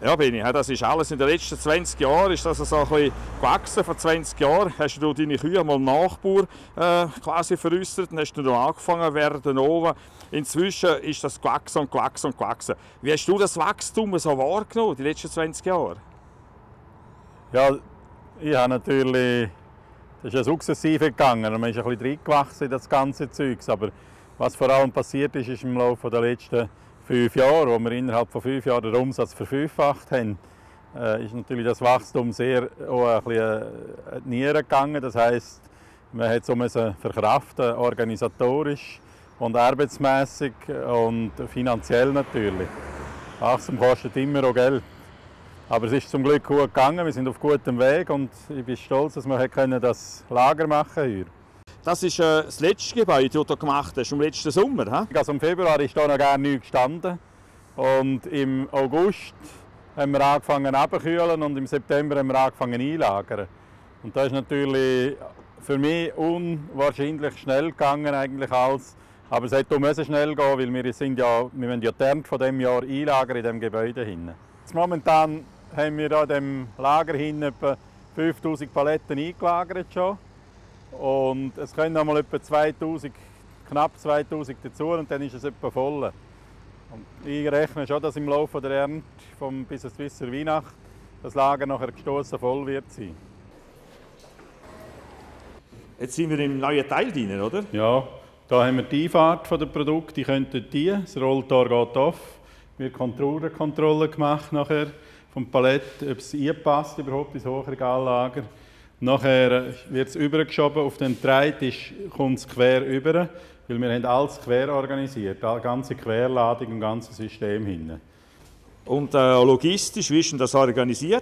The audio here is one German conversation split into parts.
Ja, Beni, das ist alles in den letzten 20 Jahren ist das so ein bisschen gewachsen. Vor 20 Jahren hast du deine Kühe mal Nachbauer quasi veräußert und hast dann angefangen werden oben. Inzwischen ist das gewachsen und gewachsen und gewachsen. Wie hast du das Wachstum so wahrgenommen, die letzten 20 Jahre? Ja, ich habe natürlich, das ist ja sukzessive gegangen und man ist ein bisschen reingewachsen in das ganze Zeugs. Aber was vor allem passiert ist, ist im Laufe der letzten 5 Jahre, wo wir innerhalb von 5 Jahren den Umsatz verfünffacht haben, ist natürlich das Wachstum sehr auch ein bisschen in die Nieren gegangen. Das heisst, man hat so verkraften, organisatorisch und arbeitsmässig und finanziell natürlich. Wachstum kostet immer auch Geld. Aber es ist zum Glück gut gegangen, wir sind auf gutem Weg und ich bin stolz, dass wir das Lager machen hier. Das ist das letzte Gebäude, das du gemacht hast, im letzten Sommer. He? Also im Februar ist da noch gar nichts gestanden. Und im August haben wir angefangen abzukühlen und im September haben wir angefangen einlagern. Und das ist natürlich für mich unwahrscheinlich schnell gegangen eigentlich alles. Aber es musste schnell gehen, weil wir wollen ja die Ernte von diesem Jahr einlagern in diesem Gebäude hinten. Momentan haben wir in diesem Lager hinten etwa 5000 Paletten eingelagert schon. Und es können noch mal etwa knapp 2000 dazu und dann ist es etwa voll. Und ich rechne schon, dass im Laufe der Ernte bis zur Weihnacht das Lager nachher gestossen voll wird sein. Jetzt sind wir im neuen Teil drin, oder? Ja, da haben wir die Einfahrt der Produkte, die können dort rein. Das Rolltor geht auf. Wir haben Kontrolle gemacht nachher vom Palett, ob es einpasst überhaupt ins Hochregallager. Nachher wird es übergeschoben auf den Treitisch, kommt es quer über, weil wir haben alles quer organisiert, die ganze Querladung im ganzen System hinten. Und logistisch, wie ist denn das organisiert?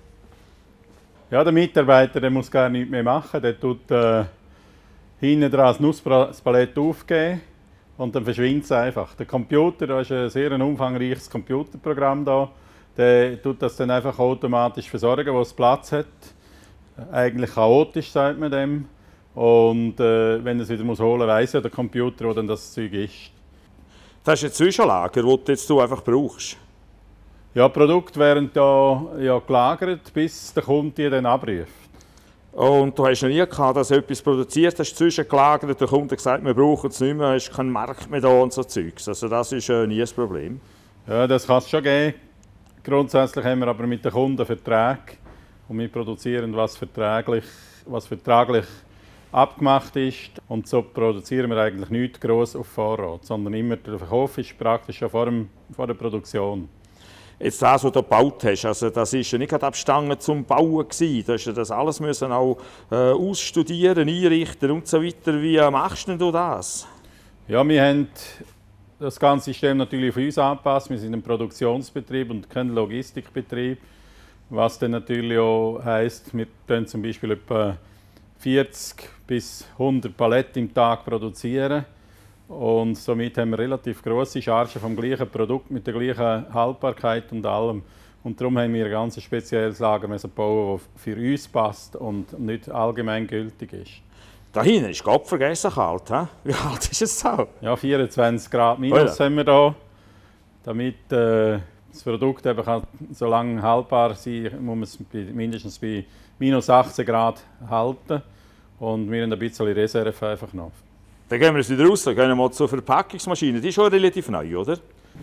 Ja, der Mitarbeiter der muss gar nichts mehr machen, der tut hinten dran das Palett aufgeben und dann verschwindet es einfach. Der Computer, da ist ein sehr umfangreiches Computerprogramm da, der tut das dann einfach automatisch versorgen, wo es Platz hat. Eigentlich chaotisch, sagt man dem. Und wenn er es wieder holen muss, weiss ja der Computer, wo dann das Zeug ist. Das ist ein Zwischenlager, das du einfach brauchst? Ja, die Produkte werden da ja gelagert, bis der Kunde die dann abruft. Und du hast noch nie gehabt, dass du etwas produziert hast, zwischengelagert, der Kunde gesagt, wir brauchen es nicht mehr, es ist kein Markt mehr da und so Zeugs. Also das ist nie ein Problem. Ja, das kann es schon geben. Grundsätzlich haben wir aber mit den Kunden Verträge. Und wir produzieren, was vertraglich abgemacht ist. Und so produzieren wir eigentlich nichts gross auf Vorrat, sondern immer der Verkauf ist praktisch schon vor der Produktion. Jetzt das, was du gebaut hast, also das war ja nicht gerade Abstangen zum Bauen gewesen. Du hast ja das alles müssen auch ausstudieren, einrichten und so weiter. Wie machst du das? Ja, wir haben das ganze System natürlich auf uns angepasst. Wir sind ein Produktionsbetrieb und kein Logistikbetrieb. Was dann natürlich auch heisst, wir produzieren zum Beispiel etwa 40 bis 100 Paletten im Tag produzieren. Und somit haben wir relativ grosse Chargen vom gleichen Produkt mit der gleichen Haltbarkeit und allem. Und darum haben wir ein ganz spezielles Lager bauen, das für uns passt und nicht allgemein gültig ist. Da hinten ist Gott vergessen kalt. He? Wie kalt ist es so? Ja, 24 Grad minus haben wir hier. Damit das Produkt eben kann so lange haltbar sein, muss man es mindestens bei minus 18 Grad halten. Und wir haben ein bisschen Reserve einfach noch. Dann gehen wir jetzt wieder raus, gehen wir mal zur Verpackungsmaschine. Die ist schon relativ neu, oder?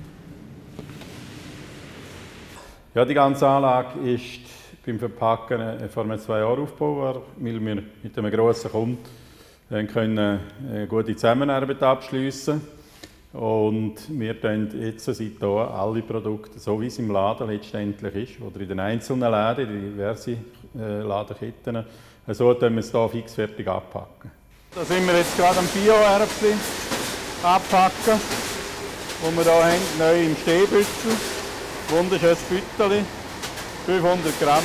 Ja, die ganze Anlage ist beim Verpacken vor 2 Jahren aufgebaut worden, weil wir mit einem grossen Kunden eine gute Zusammenarbeit abschliessen können. Und wir tun jetzt seit hier alle Produkte, so wie es im Laden letztendlich ist, oder in den einzelnen Läden, in diverse Ladenketten, so tun wir es hier fixfertig abpacken. Da sind wir jetzt gerade am Bio-Erbsen abpacken, das wir hier haben, neu im Stehbüttel. Wunderschönes Bütteli, 500 Gramm.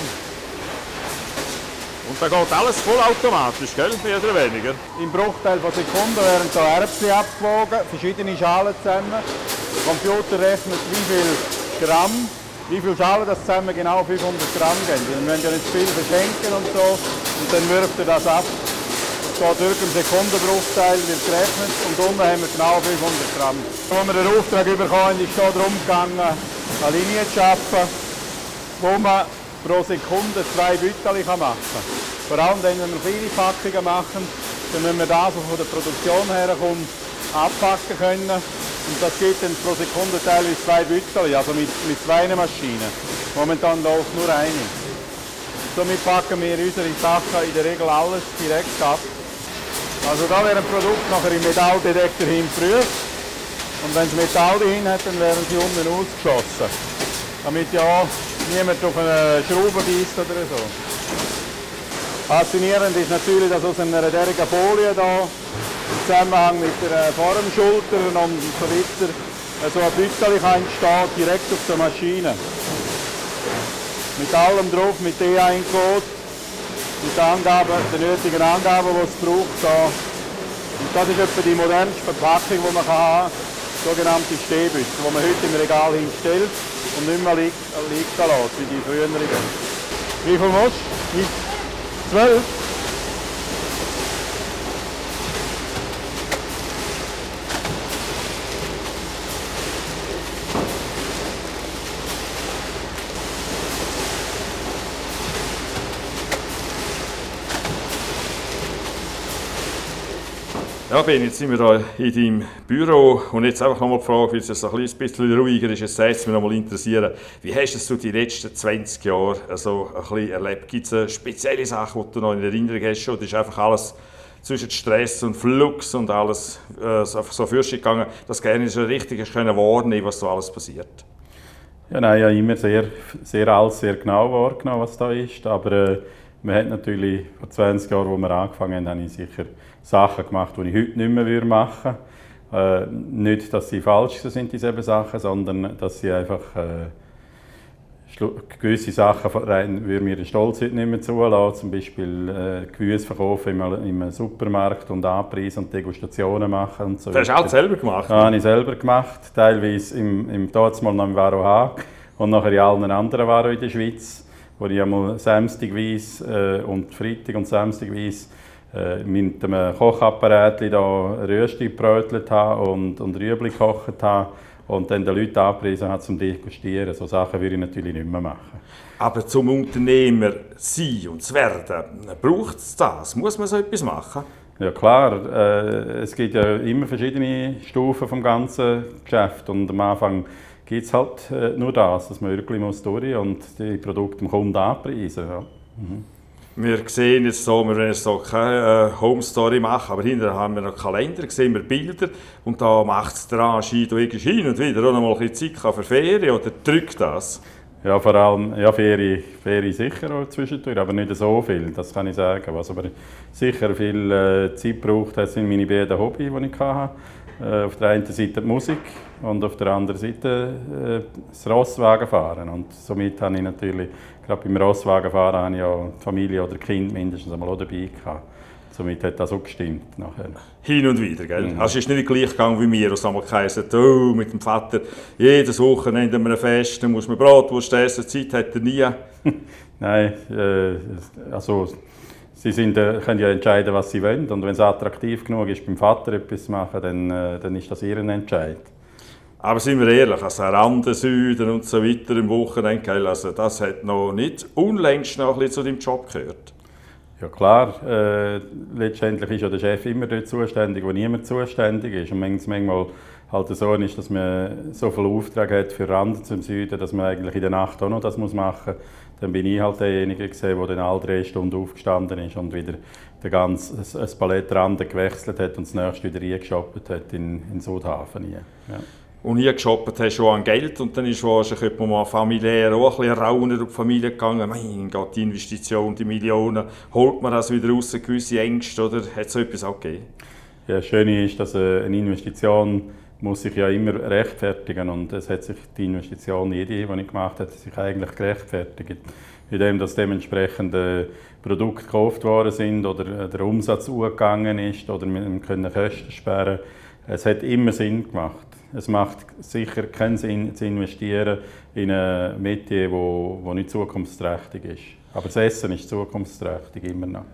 Und da geht alles vollautomatisch, gell? Mehr oder weniger? Im Bruchteil von Sekunden werden hier Erbsen abgewogen, verschiedene Schalen zusammen. Der Computer rechnet, wie viel Schalen das zusammen genau 500 Gramm geben. Wir wollen ja nicht zu viel verschenken und so. Und dann wirft er das ab. Es geht durch im Sekundenbruchteil, wird gerechnet und unten haben wir genau 500 Gramm. Als wir den Auftrag bekommen, ist es darum gegangen, eine Linie zu schaffen. wo man pro Sekunde 2 Büteli machen kann. Vor allem dann, wenn wir kleine Packungen machen, dann müssen wir das, was von der Produktion herkommt, abpacken können. Und das gibt dann pro Sekunde teilweise 2 Büteli, also mit 2 Maschinen. Momentan läuft nur eine. Somit packen wir unsere Sachen in der Regel alles direkt ab. Also da wird ein Produkt nachher im Metalldetektor hingeprüft. Und wenn es Metall drin hat, dann werden sie unten ausgeschossen. Damit ja niemand auf eine Schraube beißt oder so. Faszinierend ist natürlich, dass aus einer derartigen Folie da im Zusammenhang mit der Formschulter und so weiter so ein Büteli entsteht, direkt auf der Maschine. Mit allem drauf, mit DA-Code, mit den nötigen Angaben, die es braucht. Da. Und das ist etwa die modernste Verpackung, die man haben kann, sogenannte Stehbücher, die man heute im Regal hinstellt und nicht mehr liegen lässt, wie die früheren. Wie viel musst du? 12? Ja, Ben, jetzt sind wir hier in deinem Büro und jetzt einfach nochmal die Frage, weil es so ein bisschen ruhiger ist, jetzt würde es mich nochmal interessieren, wie hast du die letzten 20 Jahre so ein bisschen erlebt? Gibt es spezielle Sachen, die du noch in Erinnerung hast, oder ist einfach alles zwischen Stress und Flux und alles so fürst gegangen, dass du gerne so richtig wahrnehmen, was so alles passiert? Ja, nein, ja, immer alles sehr genau wahrgenommen, was da ist, aber man hat natürlich vor 20 Jahren, als wir angefangen haben, habe ich sicher Sachen gemacht, die ich heute nicht mehr machen würde. Nicht, dass sie falsch sind, diese Sachen, sondern dass sie einfach gewisse Sachen würde mir den Stolz heute nicht mehr zulassen. Zum Beispiel Gemüse verkaufen im Supermarkt und anpreisen und Degustationen machen und so. Das hast du alles selber gemacht? Ja, habe ich selber gemacht. Teilweise damals noch im Varo Haag und nachher in allen anderen Varo in der Schweiz, wo ich einmal samstagweise und Freitag und samstagweise mit einem Kochapparat da Rösti gebrötelt habe und Rüebli gekocht habe und dann den Leuten angepriesen habe zum Degustieren. So Sachen würde ich natürlich nicht mehr machen. Aber zum Unternehmer sein und zu werden, braucht es das? Muss man so etwas machen? Ja klar, es gibt ja immer verschiedene Stufen vom ganzen Geschäft und am Anfang gibt es halt nur das, dass man wirklich durch und die Produkte dem Kunden anpreisen. Ja. Mhm. Wir sehen jetzt so, wir wollen jetzt so keine Home Story machen, aber hinterher haben wir noch Kalender, sehen wir Bilder und da macht es der Anschein, du hast hin und wieder auch noch mal ein bisschen Zeit für Ferien oder drückt das? Ja, vor allem ja, Ferien sicher auch zwischendurch, aber nicht so viel, das kann ich sagen. Was aber sicher viel Zeit braucht, das sind meine beiden Hobbys, die ich hatte. Auf der einen Seite die Musik und auf der anderen Seite das Rosswagenfahren. Und somit habe ich natürlich, gerade beim Rosswagenfahren, habe ich ja die Familie oder Kind mindestens einmal auch dabei gehabt. Somit hat das auch gestimmt nachher. Hin und wieder, gell? Mhm. Also es ist nicht gleich gegangen wie mir, als einmal geheißen hat, oh, mit dem Vater, jedes Wochenende haben wir ein Fest, dann muss man Bratwurst essen, Zeit hat er nie. Nein, also sie können ja entscheiden, was sie wollen. Und wenn es attraktiv genug ist, beim Vater etwas zu machen, dann ist das ihr Entscheid. Aber sind wir ehrlich, also Rande, Süden und so weiter im Wochenende, also das hat noch nicht unlängst noch ein bisschen zu deinem Job gehört. Ja klar, letztendlich ist ja der Chef immer dort zuständig, wo niemand zuständig ist. Und manchmal halt so ist, dass man so viele Aufträge hat für Rande zum Süden, dass man eigentlich in der Nacht auch noch das machen muss. Dann bin ich halt derjenige gewesen, der dann alle 3 Stunden aufgestanden ist und wieder ein Palett Rande gewechselt hat und das nächste wieder reingeshoppt hat in Südhafen. Ja. Und hier geshoppt hast du an Geld und dann ist wahrscheinlich mal familiär auch ein bisschen rauner durch die Familie gegangen. Mein Gott, die Investition, die Millionen, holt man das wieder raus, gewisse Ängste, oder hat es so etwas auch gegeben? Ja, das Schöne ist, dass eine Investition muss sich ja immer rechtfertigen und es hat sich die Investition, die ich gemacht habe, sich eigentlich gerechtfertigt. Indem dass dementsprechend Produkte gekauft worden sind oder der Umsatz hochgegangen ist oder wir können Kosten sparen. Es hat immer Sinn gemacht. Es macht sicher keinen Sinn zu investieren in ein Metier, das nicht zukunftsträchtig ist. Aber das Essen ist zukunftsträchtig immer noch.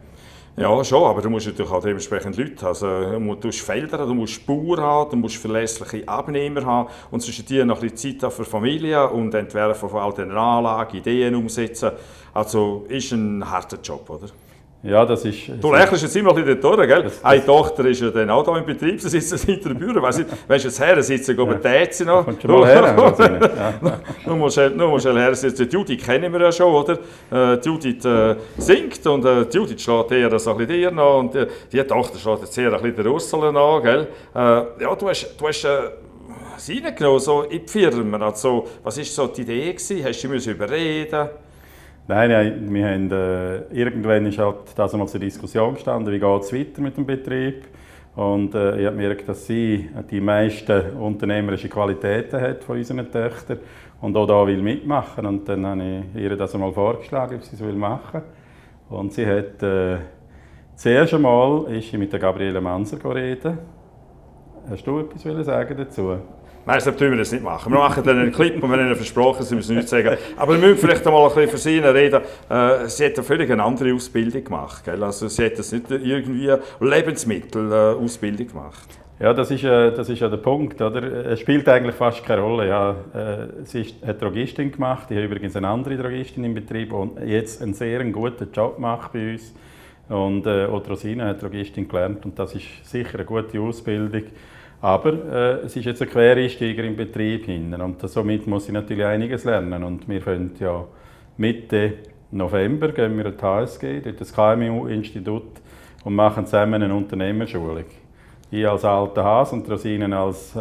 Ja, schon, aber du musst natürlich auch dementsprechend Leute haben. Also, du musst Felder, du musst Bauern haben, du musst verlässliche Abnehmer haben und zwischen dir noch ein bisschen Zeit für Familie und Entwerfen von all diesen Anlagen, Ideen umsetzen. Also ist ein harter Job, oder? Ja, das ist... Du lächelst jetzt immer noch ein bisschen durch, gell? Eine Tochter ist ja dann auch hier im Betrieb, sie sitzt hinter der Bühne. Weißt du, jetzt her sitzen, oben tätst noch. Kommt schon mal her. Nur musst du her sitzen. Judith kennen wir ja schon, oder? Judith singt und Judith schlägt eher so ein bisschen dir noch und die Tochter schlägt jetzt eher ein bisschen der Ursula nach, gell? Ja, du hast sie reingenommen, so in die Firma. Also, was war so die Idee gewesen? Hast du sie überreden? Nein, wir haben, irgendwann ist halt das einmal zur Diskussion gestanden, wie geht es weiter mit dem Betrieb. Und ich habe gemerkt, dass sie die meisten unternehmerischen Qualitäten hat von unseren Töchtern und auch da will mitmachen. Und dann habe ich ihr das einmal vorgeschlagen, ob sie es machen will. Und sie hat zuerst einmal ist sie mit der Gabriele Manser reden. Hast du etwas sagen dazu? Nein, das tun wir das nicht machen. Wir machen dann einen Clip und wir haben ihnen versprochen, sie müssen nichts sagen. Aber wir müssen vielleicht einmal ein bisschen für sie reden. Sie hat eine völlig andere Ausbildung gemacht. Gell? Also sie hat das nicht irgendwie Lebensmittelausbildung gemacht. Ja, das ist ja der Punkt. Oder? Es spielt eigentlich fast keine Rolle. Ja, sie hat Drogistin gemacht. Ich habe übrigens eine andere Drogistin im Betrieb und jetzt einen sehr guten Job macht bei uns. Und auch Rosina hat Drogistin gelernt und das ist sicher eine gute Ausbildung. Aber es ist jetzt ein Quereinsteiger im Betrieb hinten und somit muss sie natürlich einiges lernen. Und wir fangen ja Mitte November gehen wir an die HSG, dort das KMU-Institut und machen zusammen eine Unternehmerschulung. Ich als alter Hase und Rosinen als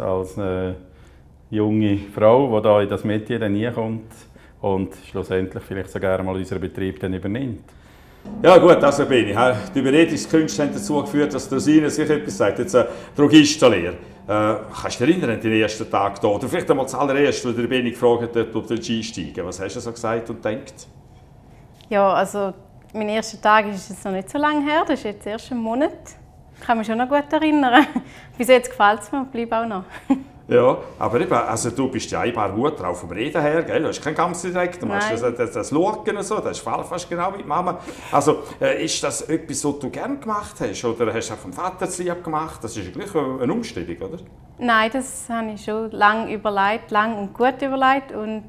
junge Frau, die da in das Metier dann kommt und schlussendlich vielleicht sogar mal unseren Betrieb dann übernimmt. Ja gut, also Beni, die Überredungskünste haben dazu geführt, dass Rosine sich etwas sagt. Jetzt Drogistenlehre. Kannst du dich erinnern an den ersten Tag hier? Oder vielleicht einmal zuallererst, als der Beni gefragt hat, ob du einsteigen. Was hast du so gesagt und denkt? Ja, also mein erster Tag ist jetzt noch nicht so lange her, das ist jetzt erst ein Monat. Ich kann mich schon noch gut erinnern. Bis jetzt gefällt es mir und bleibe auch noch. Ja, aber eben, also du bist ja ein paar Hut drauf vom Reden her, gell? Du hast keinen Kampfdirektor, du machst das Schauen und so, das ist fast genau wie die Mama. Also ist das etwas, was du gerne gemacht hast oder hast du auch vom Vater zu lieb gemacht? Das ist ja gleich eine Umstellung, oder? Nein, das habe ich schon lange überlegt, lang und gut überlegt und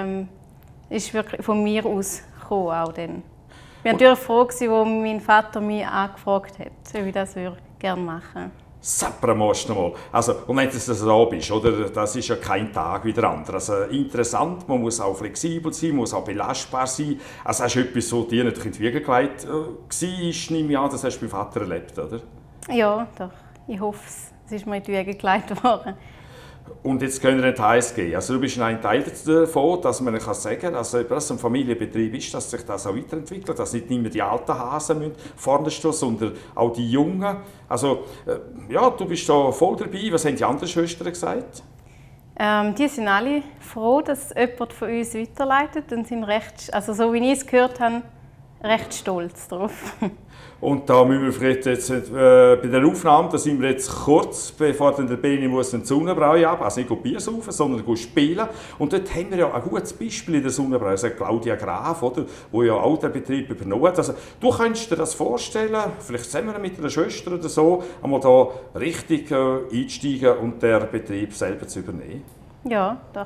ist wirklich von mir aus gekommen auch dann. Ich war natürlich froh, als mein Vater mich angefragt hat, ob ich das gerne machen würde. Sappermost nochmal. Also, und wenn du das da bist, oder? Das ist ja kein Tag wie der andere. Also, interessant, man muss auch flexibel sein, muss auch belastbar sein. Also, das ist etwas, was dir natürlich in die Wiege gelegt war, nehme ich an, das hast du beim Vater erlebt, oder? Ja, doch. Ich hoffe es ist mir in die Wiege gelegt worden. Und jetzt können wir nicht HSG. Also du bist ein Teil davon, dass man sagen kann, also, dass es ein Familienbetrieb ist, dass sich das auch weiterentwickelt, dass nicht immer die alten Hasen vorne stehen, sondern auch die Jungen. Also ja, du bist da voll dabei. Was haben die anderen Schwestern gesagt? Die sind alle froh, dass jemand von uns weiterleitet und sind recht, also so wie ich es gehört habe, recht stolz darauf. Und da müssen wir vielleicht jetzt bei der Aufnahme, da sind wir jetzt kurz, bevor der Beni muss in die Sonnenbrau ab, also nicht Bier saufen, sondern spielen. Und dort haben wir ja ein gutes Beispiel in der Sonnenbrau, also Claudia Graf, oder, wo ja auch den Betrieb übernommen hat. Also, du kannst dir das vorstellen, vielleicht zusammen mit einer Schwester oder so, einmal da richtig einsteigen und den Betrieb selber zu übernehmen? Ja, doch.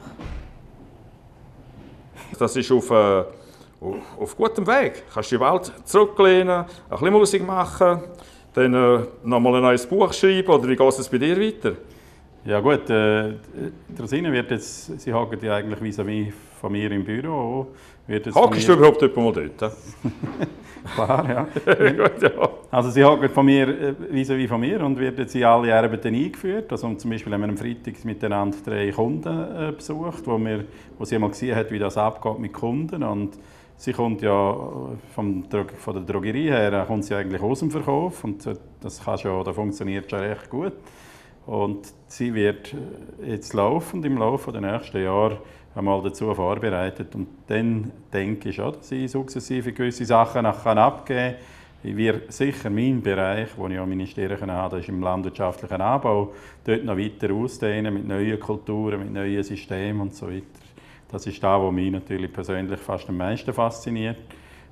Das ist auf gutem Weg. Du kannst dich bald zurücklehnen, ein bisschen Musik machen, dann noch mal ein neues Buch schreiben, oder wie geht es bei dir weiter? Ja gut, die Rosine wird jetzt, sie hockt ja eigentlich vis-à-vis von mir im Büro. Hockst du überhaupt jemand mal dort? Klar, ja. Gut, ja. Also sie hockt von mir vis-à-vis von mir und wird jetzt in alle Arbeiten eingeführt. Also zum Beispiel haben wir am Freitag miteinander 3 Kunden besucht, wo sie einmal gesehen hat, wie das abgeht mit Kunden. Und sie kommt ja von der Drogerie her, kommt sie eigentlich aus dem Verkauf und das funktioniert schon recht gut. Und sie wird jetzt im Laufe der nächsten Jahre einmal dazu vorbereitet. Und dann denke ich schon, dass sie sukzessive gewisse Sachen abgeben kann. Ich werde sicher meinen Bereich, wo ich auch meine Stärken habe, das ist im landwirtschaftlichen Anbau, dort noch weiter ausdehnen mit neuen Kulturen, mit neuen Systemen und so weiter. Das ist das, was mich natürlich persönlich fast am meisten fasziniert.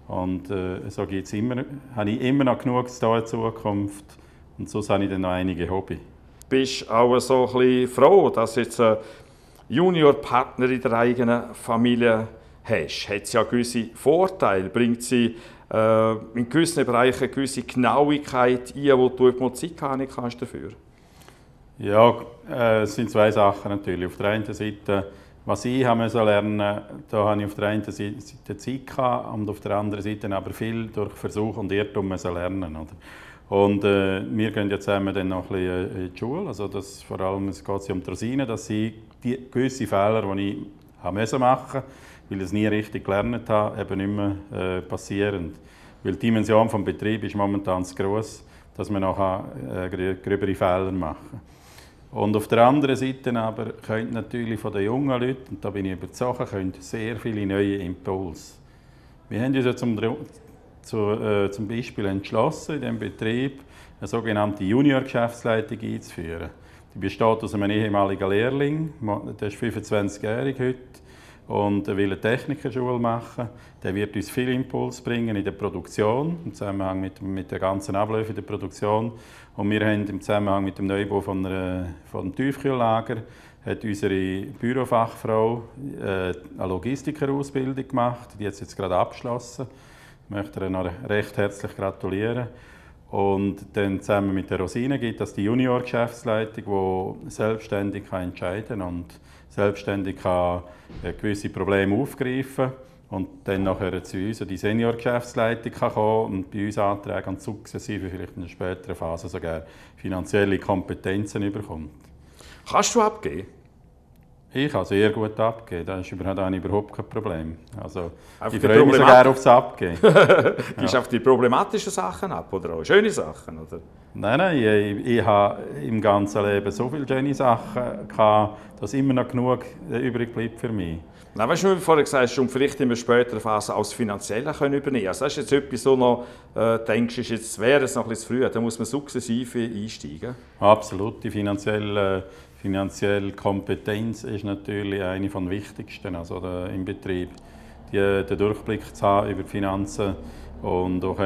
Und so habe ich immer noch genug zu tun in Zukunft. Und sonst habe ich dann noch einige Hobbys. Bist du auch so ein bisschen froh, dass du jetzt einen Juniorpartner in der eigenen Familie hast? Hat sie ja gewisse Vorteile? Bringt sie in gewissen Bereichen eine gewisse Genauigkeit ein, wo du mal Zeit haben kannst dafür? Ja, es sind zwei Sachen natürlich. Auf der einen Seite, was ich lernen musste, da habe ich auf der einen Seite Zeit gehabt und auf der anderen Seite aber viel durch Versuch und Irrtum lernen. Oder? Und wir gehen jetzt zusammen dann noch ein bisschen in die Schule. Also vor allem geht es um die Rosinen, dass sie die gewisse Fehler, die ich machen musste, weil ich es nie richtig gelernt habe, eben nicht mehr passieren. Weil die Dimension des Betriebs ist momentan zu gross, dass man nachher gröbere Fehler machen kann. Und auf der anderen Seite aber können natürlich von den jungen Leuten, und da bin ich überzeugt, sehr viele neue Impulse. Wir haben uns ja zum Beispiel entschlossen, in diesem Betrieb eine sogenannte Junior-Geschäftsleitung einzuführen. Die besteht aus einem ehemaligen Lehrling, der ist 25-jährig heute und will eine Technikerschule machen. Der wird uns viel Impuls bringen in der Produktion, im Zusammenhang mit den ganzen Abläufen der Produktion. Und wir haben im Zusammenhang mit dem Neubau von einem Tiefkühllager hat unsere Bürofachfrau eine Logistikerausbildung gemacht, die hat jetzt gerade abgeschlossen. Ich möchte ihr noch recht herzlich gratulieren. Und dann zusammen mit der Rosine gibt es die Junior-Geschäftsleitung, die selbstständig entscheiden kann und selbstständig gewisse Probleme aufgreifen kann. Und dann nachher zu uns die Senior-Geschäftsleitung kommen und bei uns anträgen und sukzessive vielleicht in einer späteren Phase sogar finanzielle Kompetenzen bekommt. Kannst du abgeben? Ich kann sehr gut abgeben, da habe ich überhaupt kein Problem. Also, einfach ich freue mich sogar aufs Abgeben. Gibst du auf die problematischen Sachen ab oder auch schöne Sachen? Oder? Nein, ich habe im ganzen Leben so viele schöne Sachen gehabt, dass immer noch genug übrig bleibt für mich. Nein, weißt du, wie du vorhin gesagt hast, vielleicht in einer späteren Phase auch das Finanzielle übernehmen können. Also das ist jetzt etwas, wo du noch denkst, jetzt wäre es noch ein bisschen zu früh, da muss man sukzessive einsteigen. Absolut, die finanzielle Kompetenz ist natürlich eine der wichtigsten im Betrieb. Den Durchblick zu haben über die Finanzen und auch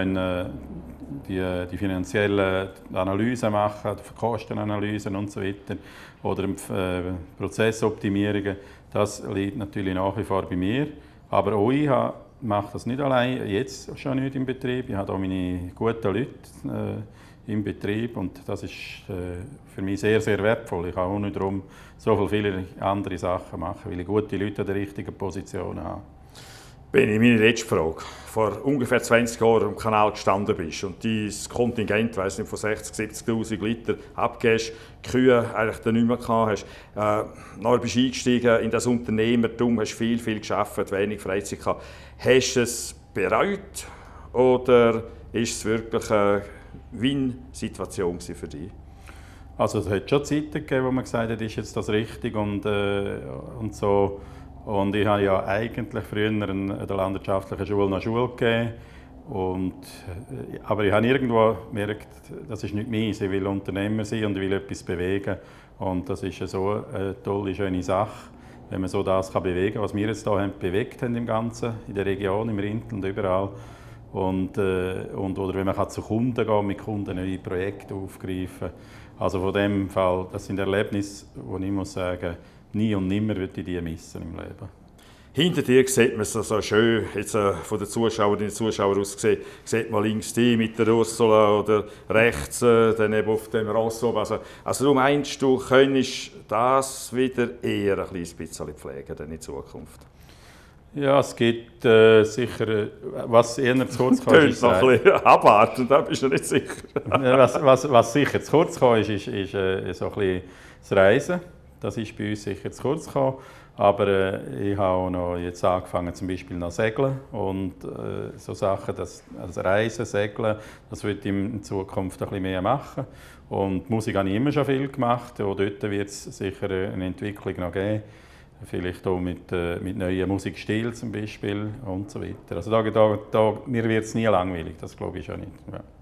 die finanziellen Analysen machen, die Kostenanalysen und so weiter oder Prozessoptimierungen, das liegt natürlich nach wie vor bei mir. Aber auch ich mache das nicht allein, jetzt schon nicht im Betrieb. Ich habe auch meine guten Leute im Betrieb und das ist für mich sehr, sehr wertvoll. Ich kann auch nicht darum so viele andere Sachen machen, weil ich gute Leute an der richtigen Position habe. Benni, meine letzte Frage. Vor ungefähr 20 Jahren am Kanal gestanden bist und dein Kontingent, weiss nicht, von 60.000, 70.000 Liter abgibst, die Kühe eigentlich dann nicht mehr gehabt hast. Nachher bist du eingestiegen in das Unternehmertum, hast viel gearbeitet, wenig Freizeit gehabt. Hast du es bereut oder ist es wirklich eine Win-Situation für dich? Also es hat schon Zeiten gegeben, wo man gesagt hat, ist jetzt das richtig und so. Und ich habe ja eigentlich früher an der landwirtschaftlichen Schule noch Schule gegeben. Aber ich habe irgendwo gemerkt, das ist nicht meins. Ich will Unternehmer sein und ich will etwas bewegen. Und das ist so eine tolle, schöne Sache, wenn man so das bewegen kann, was wir jetzt hier bewegt haben im Ganzen, in der Region, im Rintel und überall. Oder wenn man zu Kunden gehen kann, mit Kunden neue Projekte aufgreifen. Also von dem Fall, das sind Erlebnisse, wo ich muss sagen, nie und nimmer würde ich die missen im Leben. Hinter dir sieht man es so schön, jetzt von den Zuschauerinnen und Zuschauern aus gesehen, sieht man links die mit der Ursula oder rechts dann eben auf dem Ross oben. Also du meinst, du könntest das wieder eher ein kleines bisschen pflegen dann in Zukunft? Ja, es gibt sicher, was eher zu kurz kommt. Ist noch ein bisschen abwarten, da bist du nicht sicher. was sicher zu kurz kommt, ist so ein bisschen das Reisen. Das ist bei uns sicher zu kurz gekommen. Aber ich habe auch noch jetzt angefangen, zum Beispiel noch Segeln und so Sachen, also Reisen, Segeln, das will ich in Zukunft ein bisschen mehr machen. Und Musik habe ich immer schon viel gemacht. Auch dort wird es sicher eine Entwicklung noch geben. Vielleicht auch mit neuen Musikstilen zum Beispiel und so weiter. Also mir wird es nie langweilig, das glaube ich schon nicht. Ja.